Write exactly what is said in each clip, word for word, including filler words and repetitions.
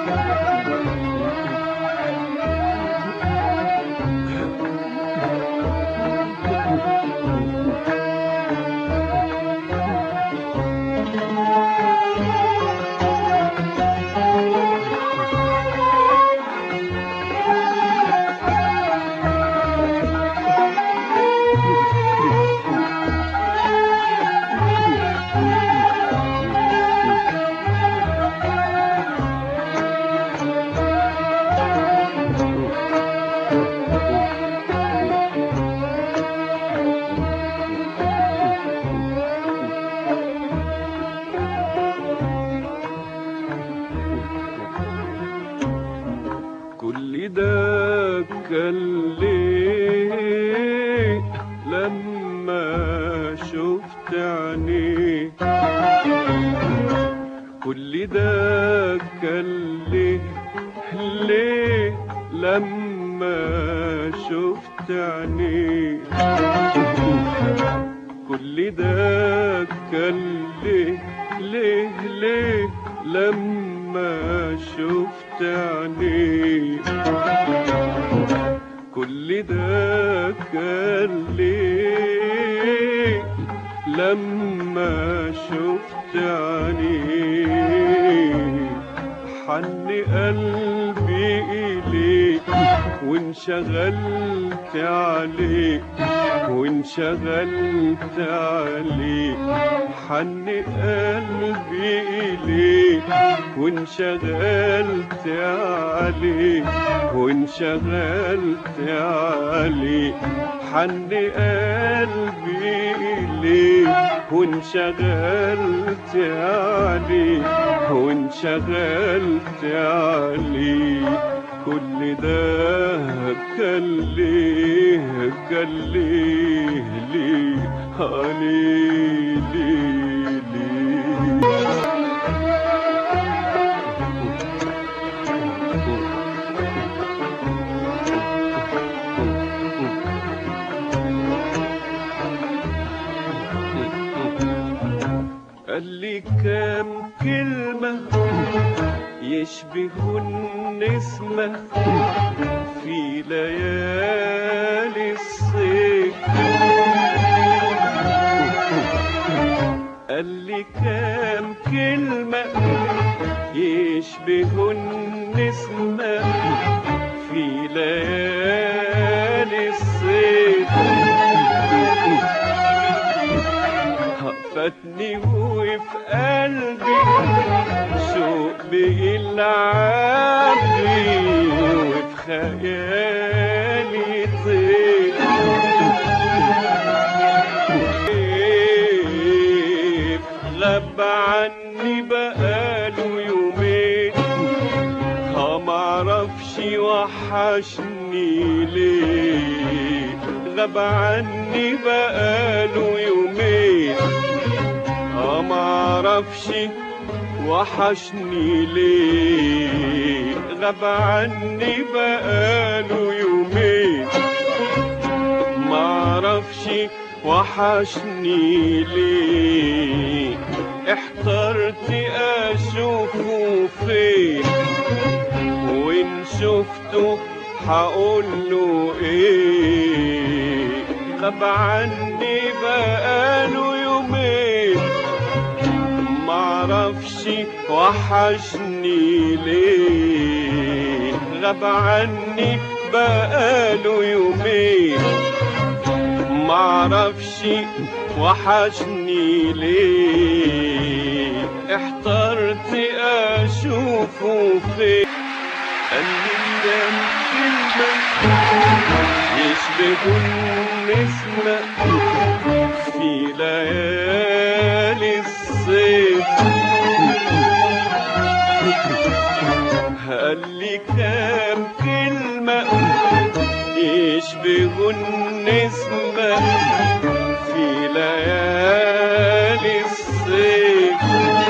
كل ده كان ليه لما شفت عينيك؟ كل ده كان ليه ليه لما شفت عينيك؟ كل ده كان ليه ليه ليه لما شفت عينيك؟ كل ده كان ليه لما شفت عينيك؟ حن قلبي إليك وانشغلت عليك وانشغلت عليك. حن قلبي إليك وانشغلت عليك وانشغلت عليك. حن قلبي إليك وانشغلت عليك وانشغلت عليك. كل ده كان ليه كان ليه ليه ليه ليه ليه قال لي كام كلمة يشبه النسمة في ليالي الصيف. قال لي كام كلمة يشبه النسمة في ليالي الصيف. فاتني وفي قلبي شوق بيلعبني وفي خيالي طير. غاب عني بقاله يومين معرفش وحشني ليه. غاب عني بقاله يومين معرفش وحشني ليه. غاب عني بقاله يومين معرفش وحشني ليه. احترت اشوفه فين وان شفته هقوله ايه. غاب عني بقاله يومين معرفش وحشني ليه. غاب عني بقاله يومين معرفش وحشني ليه. احترت اشوفه فين. قال لي كام كلمة يشبه النسمة في ليالي الصيف. قال لي كام كلمة يشبه النسمة في ليالي الصيف.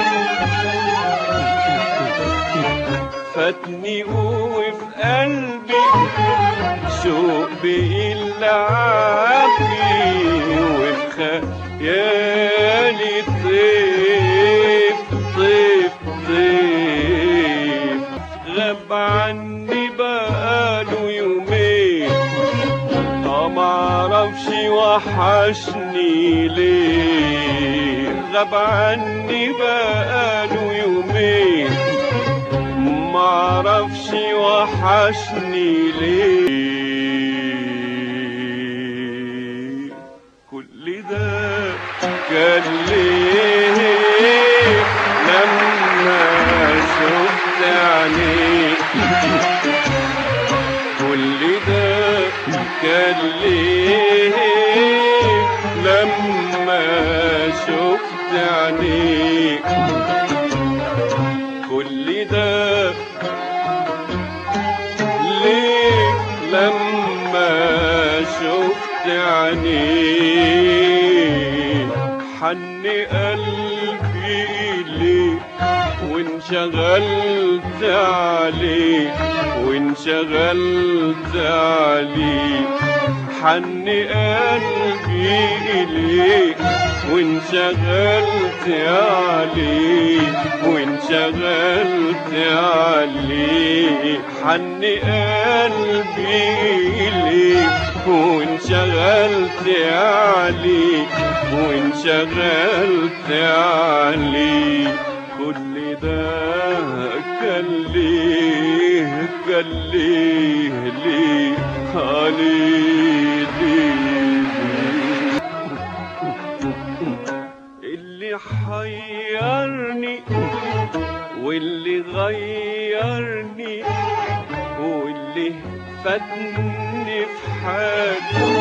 فاتني وفي قلبي شوق بيلعبني وفي خيالي طيف طيف طيف. وحشني ليه، غاب عني بقاله يومين، معرفش وحشني ليه. كل ده كان ليه لما شفت عينيك، كل ده كان ليه لما شفت عينيك، كل ده ليه لما شفت عينيك. حن قلبي ليك وانشغلت عليك، وانشغلت عليك. حن قلبي إليك وانشغلت عليك، وانشغلت عليك. حن قلبي إليك وانشغلت عليك، وانشغلت عليك. كل ده كان ليه، كان ليه ليه عليه ليه. اللي حيرني واللي غيرني واللي فاتني في حاجة،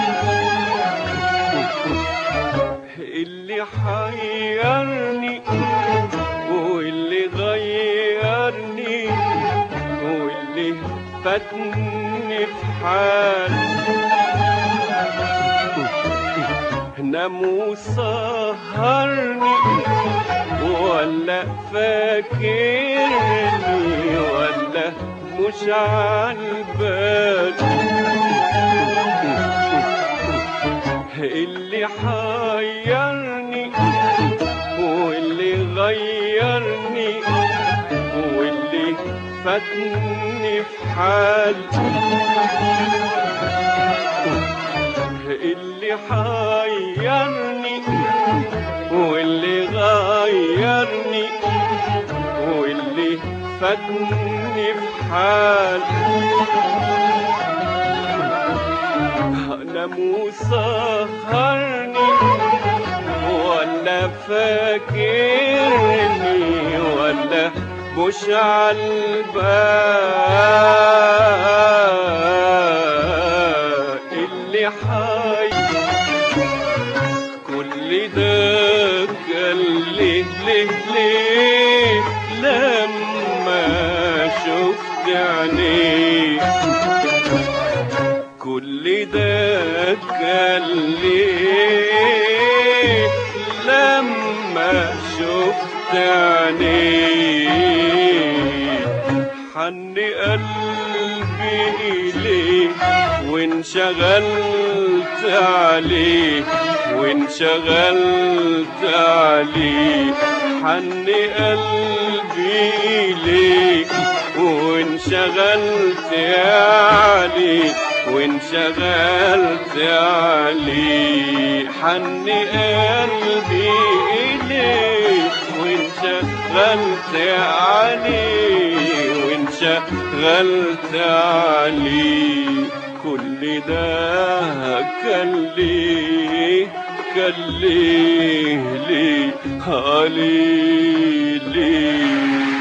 اللي حيرني واللي غيرني واللي فاتني في حال. نام وسهرني ولا فاكرني ولا مش عالبال. اللي حيرني واللي غيرني واللي فاتني في حال. اللي حيرني واللي غيرني واللي فاتني في حال. نام وسهرني ولا فاكرني ولا مش عالبال. اللي حي كل ده كان ليه ليه ليه لما شفت عينيك. كل ده كان ليه لما شفت عينيك. حن قلبي إليك وانشغلت عليك، وانشغلت عليك. حن قلبي إليك وانشغلت عليك، وانشغلت عليك. حن قلبي إليك وانشغلت عليك، وانشغلت عليك. كل ده كان ليه، كان ليه ليه عليه ليه.